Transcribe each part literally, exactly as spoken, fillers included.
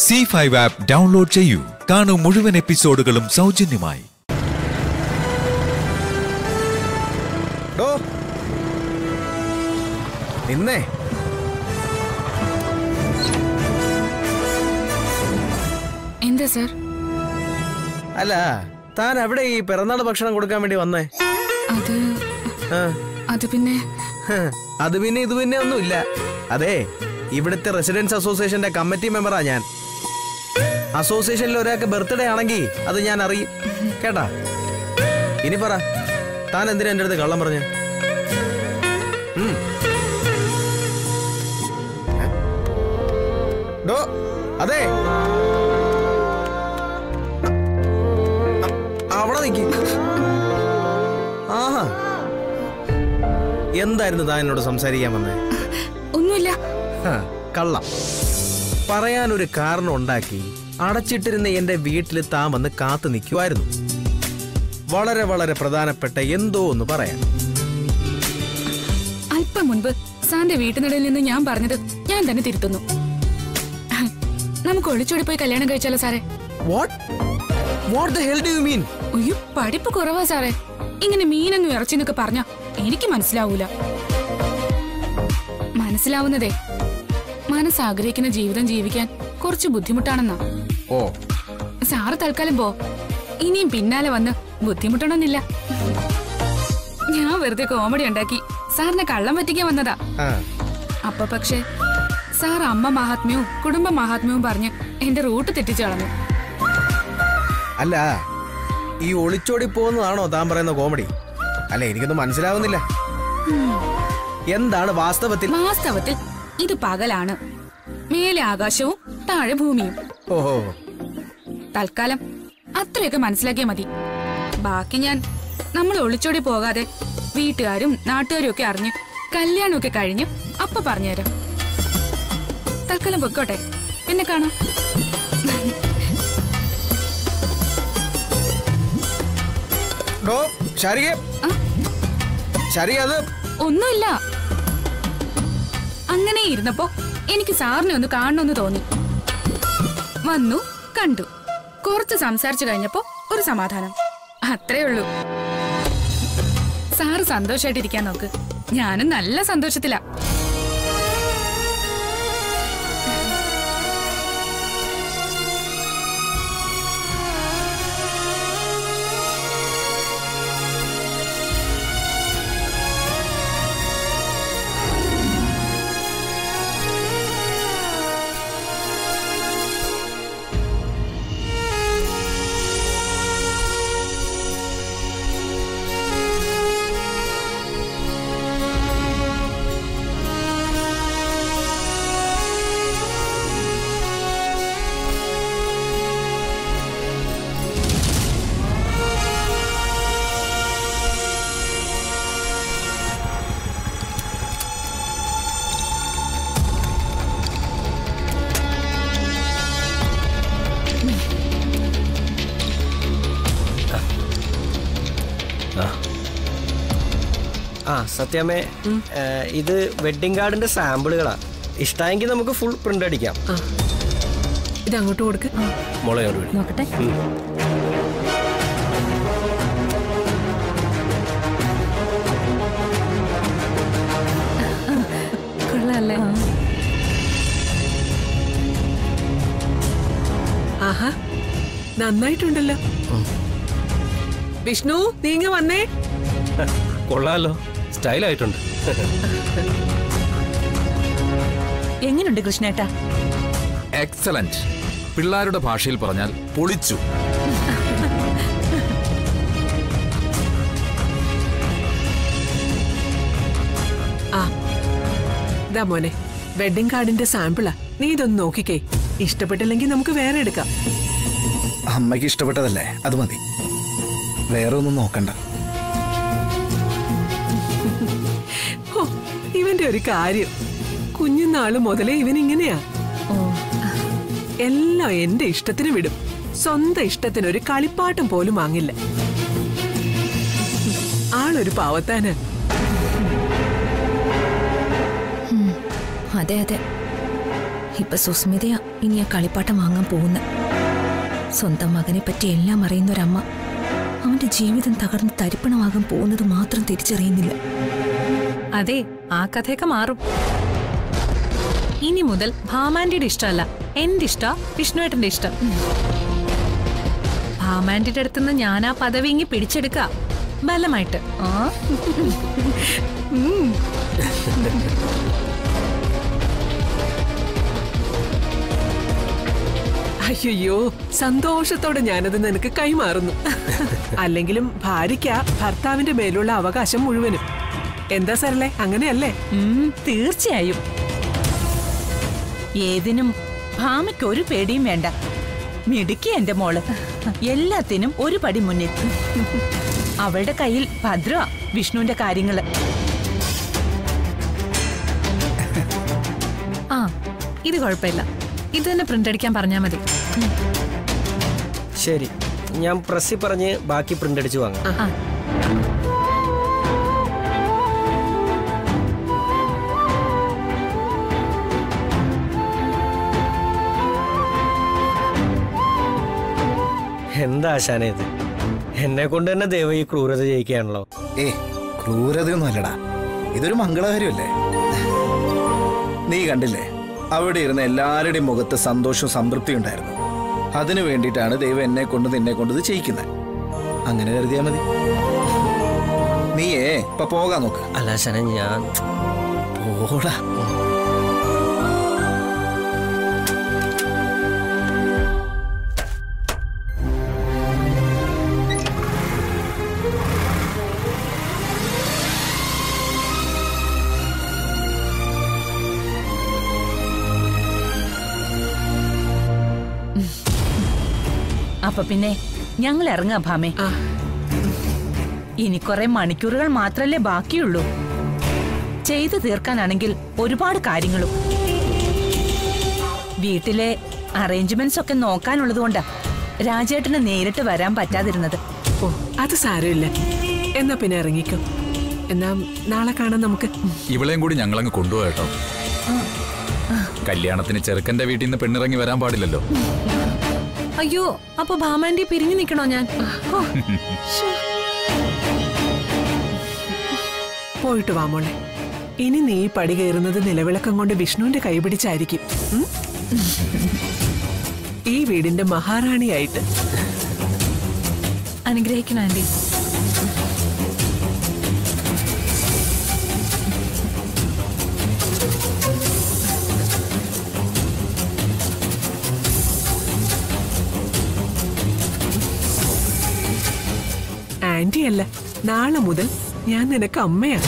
C five app download ചെയ്യൂ. കാണൂ മുഴുവൻ എപ്പിസോഡുകളും സൗജന്യമായി. നിന്നേ എന്താ സർ? അല്ല, താൻ എവിടെ ഈ പിറന്നാൾ ഭക്ഷണം കൊടുക്കാൻ വേണ്ടി വന്നേ? അത് അത് പിന്നെ അത് പിന്നെ ഇത് പിന്നെ ഒന്നുമില്ല. അതെ, ഇവിടുത്തെ റെസിഡൻസ് അസോസിയേഷന്റെ കമ്മിറ്റി മെമ്പറാ ഞാൻ. അസോസിയേഷനിൽ ഒരാൾക്ക് ബർത്ത്ഡേ ആണെങ്കിൽ അത് ഞാൻ അറിയും, കേട്ടാ? ഇനി പറ, താൻ എന്തിനാ എന്റെ അടുത്ത് കള്ളം പറഞ്ഞേ? ഡോ അതെ, അവിടെ നിക്ക്. ആഹാ, എന്തായിരുന്നു താൻ എന്നോട് സംസാരിക്കാൻ വന്നേ? ഒന്നുമില്ല. കള്ളം പറയാനൊരു കാരണം ഉണ്ടാക്കി അടച്ചിട്ടിരുന്ന എന്റെ വീട്ടിൽ താൻ വന്ന് കാത്തു നിൽക്കുമായിരുന്നു. വളരെ വളരെ പ്രധാനപ്പെട്ട എന്തോ ഒന്ന് പറയാൻ. അല്പം മുൻപ് സാറിന്റെ വീട്ടിനിടയിൽ നിന്ന് ഞാൻ പറഞ്ഞത് ഞാൻ തന്നെ തിരുത്തുന്നു. നമുക്ക് ഒളിച്ചോടി പോയി കല്യാണം കഴിച്ചാലോ സാറേ? What? What the hell do you mean? അയ്യോ, പഠിപ്പ് കുറവാ സാറേ. ഇങ്ങനെ മീനൊന്നും ഇറച്ചിന്നൊക്കെ പറഞ്ഞ എനിക്ക് മനസ്സിലാവൂല. മനസ്സിലാവുന്നതേ മനസ്സാഗ്രഹിക്കുന്ന ജീവിതം ജീവിക്കാൻ കുറച്ച് ബുദ്ധിമുട്ടാണെന്നാ. ഓ, സാറ് തൽക്കാലം പോ. ഇനിയും പിന്നാലെ വന്ന് ബുദ്ധിമുട്ടണമെന്നില്ല. ഞാൻ വെറുതെ കോമഡി ഉണ്ടാക്കി സാറിനെ കള്ളം പറ്റിക്കാൻ വന്നതാ. അപ്പൊ പക്ഷെ സാർ അമ്മ മഹാത്മ്യവും കുടുംബ മഹാത്മ്യവും പറഞ്ഞ് എന്റെ റൂട്ട് തെറ്റിച്ചു കളഞ്ഞു. അല്ല, ഈ ഒളിച്ചോടി പോകുന്നതാണോ താൻ പറയുന്ന കോമഡി? അല്ല, എനിക്കൊന്നും മനസ്സിലാവുന്നില്ല. എന്താണ് വാസ്തവത്തിൽ? വാസ്തവത്തിൽ ഇത് പകലാണ്. മേലെ ആകാശവും താഴെ ഭൂമിയും. ഓഹോ, തൽക്കാലം അത്രയൊക്കെ മനസ്സിലാക്കിയാ മതി. ബാക്കി ഞാൻ നമ്മൾ ഒളിച്ചോടി പോകാതെ വീട്ടുകാരും നാട്ടുകാരും ഒക്കെ അറിഞ്ഞ് കല്യാണമൊക്കെ കഴിഞ്ഞ് അപ്പൊ പറഞ്ഞുതരാം. തൽക്കാലം പൊക്കോട്ടെ, പിന്നെ കാണാം. ഒന്നുമില്ല. അങ്ങനെ ഇരുന്നപ്പോ എനിക്ക് സാറിനെ ഒന്ന് കാണണമെന്ന് തോന്നി. വന്നു, കണ്ടു, കുറച്ച് സംസാരിച്ചു കഴിഞ്ഞപ്പോ ഒരു സമാധാനം. അത്രേ ഉള്ളൂ. സാറ് സന്തോഷായിട്ടിരിക്കാൻ നോക്ക്. ഞാനും നല്ല സന്തോഷത്തിലാ. ആ സത്യമേ, ഇത് വെഡിങ് കാർഡിന്റെ സാമ്പിളുകളാ. ഇഷ്ടമെങ്കിൽ നമുക്ക് ഫുൾ പ്രിന്റ് അടിക്കാം. ഇത് അങ്ങോട്ട് കൊടുക്ക് മോളെ. നോക്കട്ടെ. കൊള്ളാല്ലേ? ആഹാ, നന്നായിട്ടുണ്ടല്ലോ. വിഷ്ണു, നീങ്ങ വന്നേ. കൊള്ളാലോ, സ്റ്റൈലായിട്ടുണ്ട്. എങ്ങനെയുണ്ട് കൃഷ്ണേട്ടാ? എക്സലന്റ്. പിള്ളാരുടെ ഭാഷയിൽ പറഞ്ഞാൽ പൊളിച്ചു. ആ ദാ മോനെ, വെഡിങ് കാർഡിന്റെ സാമ്പിളാ. നീ ഇതൊന്ന് നോക്കിക്കേ. ഇഷ്ടപ്പെട്ടില്ലെങ്കിൽ നമുക്ക് വേറെ എടുക്കാം. അമ്മയ്ക്ക് ഇഷ്ടപ്പെട്ടതല്ലേ, അത് മതി. വേറെ ഒന്നും നോക്കണ്ട. ഇവന്റെ ഒരു കാര്യം, കുഞ്ഞുനാള് മുതലേ ഇവൻ ഇങ്ങനെയാ. എല്ലാം എന്റെ ഇഷ്ടത്തിന് വിടും. സ്വന്തം ഇഷ്ടത്തിന് ഒരു കളിപ്പാട്ടം പോലും വാങ്ങില്ല. ആളൊരു പാവത്താന്. അതെ അതെ, ഇപ്പൊ സുസ്മിതയാ ഇനി ആ കളിപ്പാട്ടം വാങ്ങാൻ പോകുന്ന. സ്വന്തം മകനെ പറ്റി എല്ലാം അറിയുന്ന ഒരമ്മ അവന്റെ ജീവിതം തകർന്ന് തരിപ്പണമാകാൻ പോകുന്നത് മാത്രം തിരിച്ചറിയുന്നില്ല. അതെ, ആ കഥയൊക്കെ മാറും. ഇനി മുതൽ ഭാമാന്റിയുടെ ഇഷ്ടമല്ല, എന്റെ ഇഷ്ട വിഷ്ണുവേട്ടന്റെ ഇഷ്ടം. ഭാമാന്റിയുടെ അടുത്തുനിന്ന് ഞാൻ ആ പദവി ഇങ്ങി പിടിച്ചെടുക്ക ബലമായിട്ട്. അയ്യോ, സന്തോഷത്തോടെ ഞാനത് നിനക്ക് കൈമാറുന്നു. അല്ലെങ്കിലും ഭാര്യയ്ക്ക് ഭർത്താവിന്റെ മേലുള്ള അവകാശം മുഴുവനും. എന്താ സരളെ, അങ്ങനെയല്ലേ? തീർച്ചയായും. ഏതിനും ഭാമയ്ക്ക് ഒരു പേടിയും വേണ്ട. മിടുക്കി എന്റെ മോള്, എല്ലാത്തിനും ഒരു പടി മുന്നിൽ. അവളുടെ കയ്യിൽ ഭദ്ര വിഷ്ണുവിന്റെ കാര്യങ്ങള്. ആ, ഇത് കുഴപ്പമില്ല. ഇത് തന്നെ പ്രിന്റ് അടിക്കാൻ പറഞ്ഞാ മതി. ശരി, ഞാൻ പ്രസ്സിൽ പറഞ്ഞ് ബാക്കി പ്രിന്റ് അടിച്ചു വാങ്ങാം. എന്താ ആശാനെ ഇത്? എന്നെ കൊണ്ട് തന്നെ ദൈവം ഈ ക്രൂരത ജയിക്കുകയാണല്ലോ. ഏ ക്രൂരതയൊന്നും അല്ലടാ, ഇതൊരു മംഗളകാര്യമല്ലേ? നീ കണ്ടില്ലേ, അവിടെ ഇരുന്ന എല്ലാവരുടെയും മുഖത്ത് സന്തോഷവും സംതൃപ്തി ഉണ്ടായിരുന്നു. അതിനു വേണ്ടിയിട്ടാണ് ദൈവം എന്നെ കൊണ്ട് നിന്നെ കൊണ്ട് ഇത് ചെയ്യിക്കുന്നത്. അങ്ങനെ കരുതിയാ മതി. നീയേ ഇപ്പൊ പോകാൻ നോക്ക്. അല്ല ആശാനെ, ഞാൻ പോടാ. അപ്പൊ പിന്നെ ഞങ്ങൾ ഇറങ്ങാ ഭാമേ. ഇനി കുറെ മണിക്കൂറുകൾ മാത്രല്ലേ ബാക്കിയുള്ളൂ. ചെയ്തു തീർക്കാനാണെങ്കിൽ ഒരുപാട് കാര്യങ്ങളും. വീട്ടിലെ അറേഞ്ച്മെന്റ്സ് ഒക്കെ നോക്കാനുള്ളത് കൊണ്ടാ രാജേട്ടന് നേരിട്ട് വരാൻ പറ്റാതിരുന്നത്. ഓ, അത് സാരമില്ല. എന്നാ പിന്നെ ഇറങ്ങിക്കോ. എന്നാ നാളെ കാണാം നമുക്ക്. ഇവളെയും കൂടി ഞങ്ങളങ്ങ് കൊണ്ടുപോകട്ടോ. കല്യാണത്തിന് ചെറുക്കന്റെ വീട്ടിൽ നിന്ന് പെണ്ണിറങ്ങി വരാൻ പാടില്ലല്ലോ. അയ്യോ, അപ്പൊ ഭാമാന്റി പിരിഞ്ഞു നിക്കണോ ഞാൻ? പോയിട്ട് വാ മോളെ. ഇനി നീ പടി കയറുന്നത് നിലവിളക്കം കൊണ്ട് വിഷ്ണുവിന്റെ കൈപിടിച്ചായിരിക്കും. ഈ വീടിന്റെ മഹാറാണിയായിട്ട്. അനുഗ്രഹിക്കണം ആന്റി. ആന്റി അല്ല, നാളെ മുതൽ ഞാൻ നിനക്ക് അമ്മയാണ്.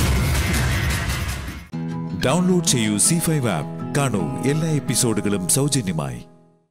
ഡൗൺലോഡ് ചെയ്യൂ സി ഫൈവ് ആപ്പ്. കാണൂ എല്ലാ എപ്പിസോഡുകളും സൗജന്യമായി.